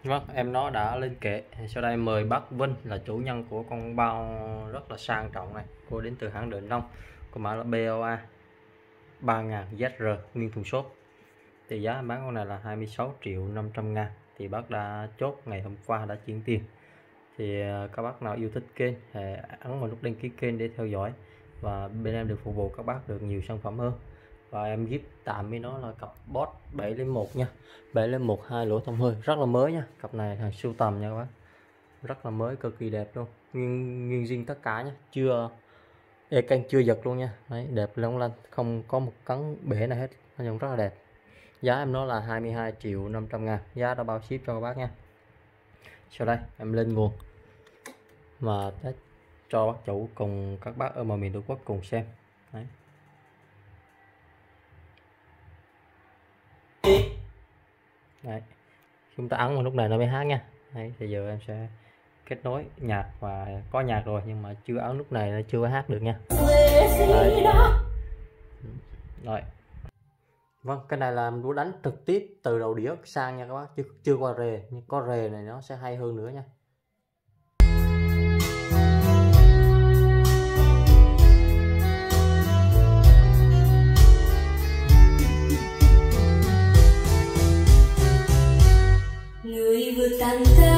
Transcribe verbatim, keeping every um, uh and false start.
Vâng, em nó đã lên kệ. Sau đây mời bác Vinh là chủ nhân của con bao rất là sang trọng này. Cô đến từ hãng Định Long, có mã là bê o a ba nghìn Z R nguyên thùng xốp. Thì giá bán con này là hai mươi sáu triệu năm trăm ngàn. Thì bác đã chốt ngày hôm qua, đã chuyển tiền. Thì các bác nào yêu thích kênh hãy ấn vào nút đăng ký kênh để theo dõi, và bên em được phục vụ các bác được nhiều sản phẩm hơn. Và em giúp tạm với nó là cặp Boss bảy lên một nha, bảy lên một hai lỗ thông hơi rất là mới nha. Cặp này hàng sưu tầm nha các bác, rất là mới, cực kỳ đẹp luôn, nguyên nguyên zin tất cả nhé, chưa e canh chưa giật luôn nha. Đấy, đẹp long lanh, không có một cắn bể nào hết, nó dùng rất là đẹp. Giá em nó là hai mươi hai triệu năm trăm ngàn, giá đã bao ship cho các bác nha. Sau đây em lên nguồn mà test cho bác chủ cùng các bác ở mọi miền Tổ quốc cùng xem. Đấy. Đấy, chúng ta ấn vào lúc này nó mới hát nha. Đấy, thì giờ em sẽ kết nối nhạc, và có nhạc rồi nhưng mà chưa ấn lúc này nó chưa có hát được nha. Đấy. Rồi. Vâng, cái này là đũa đánh trực tiếp từ đầu đĩa sang nha các bác, chứ chưa qua rề, nhưng có rề này nó sẽ hay hơn nữa nha. Người vừa tàn ta